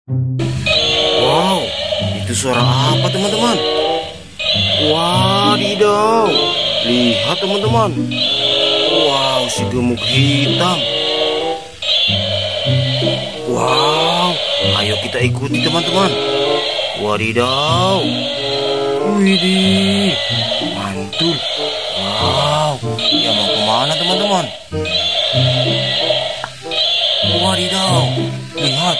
Wow, itu suara apa teman-teman? Wadidaw, lihat teman-teman. Wow, si gemuk hitam. Wow, ayo kita ikuti teman-teman. Wadidaw. Widih, mantul. Wow, dia mau kemana teman-teman? Wadidaw, lihat.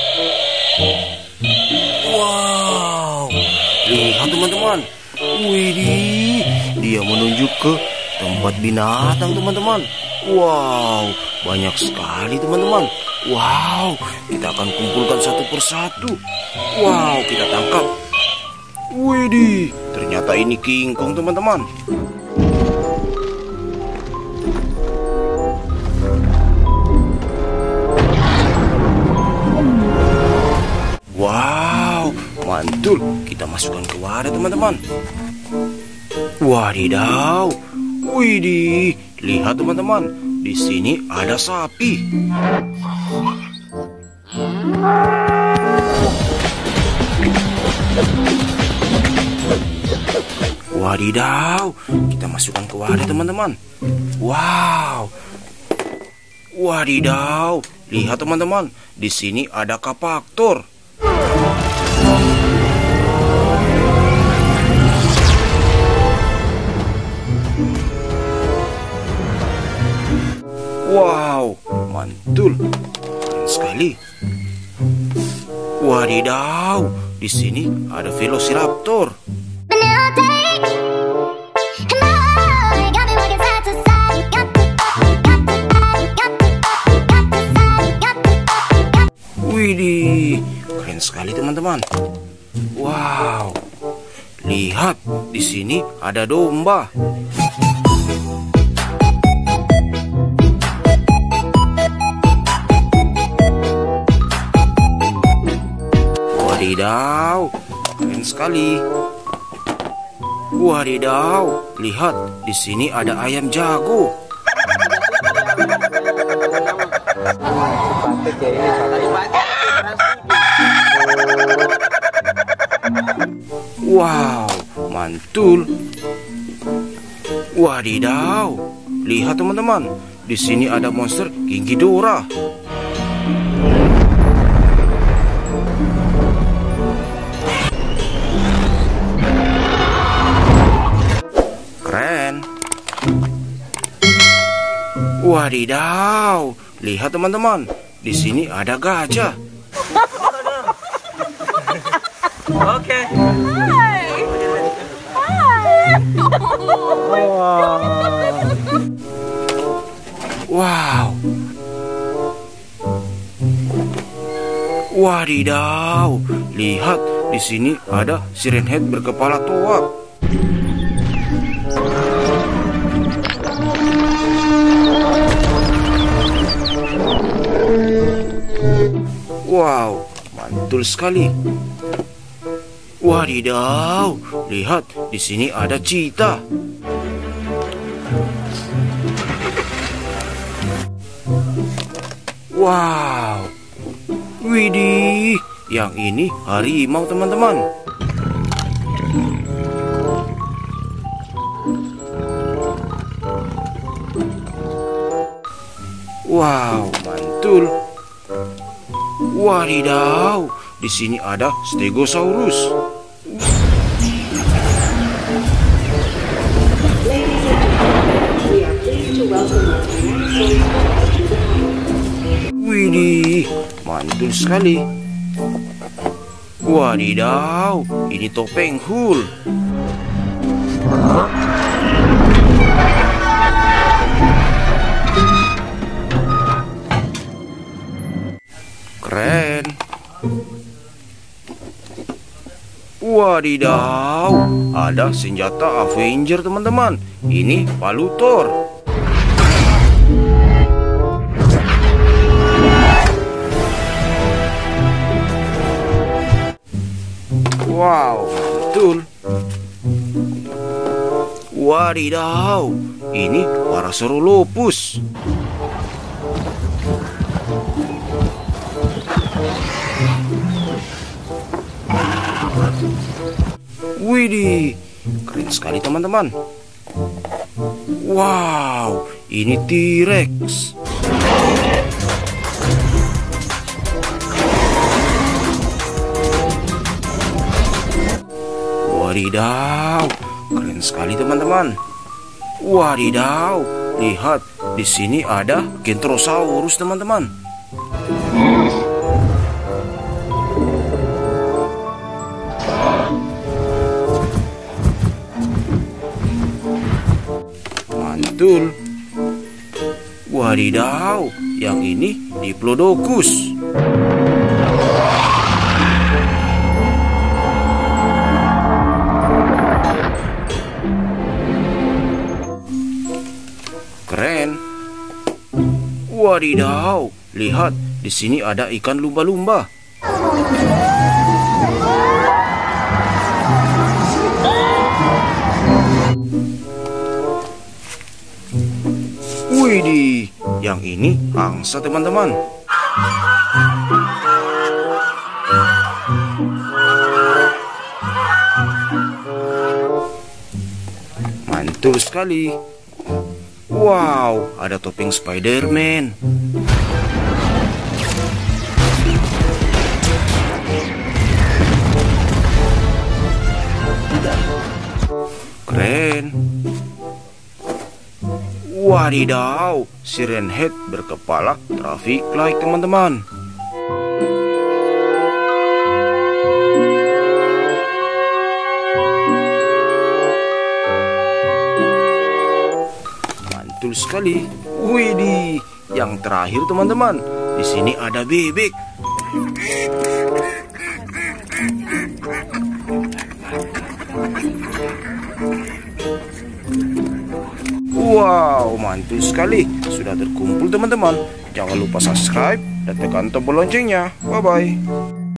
Wow, lihat teman-teman. Widih, dia menuju ke tempat binatang teman-teman. Wow, banyak sekali teman-teman. Wow, kita akan kumpulkan satu persatu. Wow, kita tangkap. Widih, ternyata ini King Kong teman-teman. Wow, mantul. Kita masukkan ke wadah teman-teman. Wadidaw. Widih, lihat teman-teman. Di sini ada sapi. Wadidaw, kita masukkan ke wadah teman-teman. Wow. Wadidaw, lihat teman-teman. Di sini ada kapaktor. Wow, mantul. Keren sekali. Wadidaw, di sini ada velociraptor. Widih, keren sekali teman-teman. Wow, lihat di sini ada domba. Wadidaw, keren sekali. Wadidaw, lihat di sini ada ayam jago. Wow, mantul. Wadidaw, lihat teman-teman. Di sini ada monster King Ghidorah. Keren. Wadidaw, lihat teman-teman. Di sini ada gajah. Oke. Wow. Wadidaw, lihat di sini ada siren head berkepala toak. Wow, mantul sekali. Wadidaw, lihat di sini ada cheetah. Wow, widih, yang ini harimau teman-teman. Wow, mantul. Wadidaw, di sini ada Stegosaurus. Widih, mantul sekali. Wadidaw, ini topeng Hulk. Keren. Wadidaw, ada senjata Avenger teman-teman. Ini palu Thor. Wow, betul. Wadidaw, ini Parasaurolophus. Widih, keren sekali teman-teman. Wow, ini T-Rex. Wadidaw, keren sekali teman-teman. Wadidaw, lihat di sini ada Kentrosaurus teman-teman. Mantul. Wadidaw, yang ini Diplodocus. Keren. Wadidaw, lihat di sini ada ikan lumba-lumba. Widih, yang ini angsa teman-teman. Mantul sekali. Wow, ada topping Spider-Man. Keren. Wadidaw, Siren Head berkepala traffic light teman-teman. Mantul sekali. Widih, yang terakhir teman-teman, di sini ada bebek. Wow, mantul sekali. Sudah terkumpul teman-teman. Jangan lupa subscribe dan tekan tombol loncengnya. Bye-bye.